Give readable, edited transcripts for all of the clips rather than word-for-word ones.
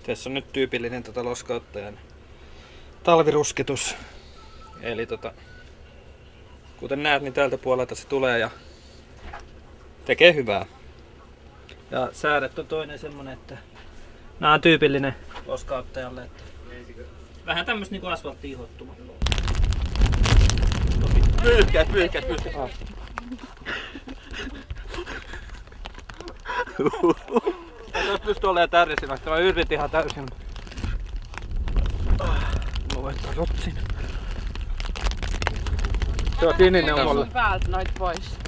Tässä on nyt tyypillinen loskauttajan talvirusketus. Eli kuten näet, niin tältä puolelta se tulee ja tekee hyvää. Ja sääret on toinen semmonen, että nää on tyypillinen loskauttajalle. Että vähän tämmöstä niinku asfaltti-ihottuma. Pyyhkäät. Jos pystyy olemaan tärsimästä, mä yritin ihan täysin. Mä voitan rotsin. Se on sininen on mulle. Päältä noit pois.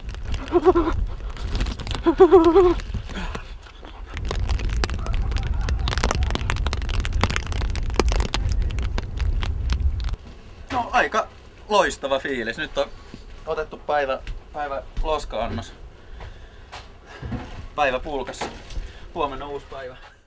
No aika loistava fiilis. Nyt on otettu päivä loska-annos. Päivä pulkassa. Huomenna uusi päivä.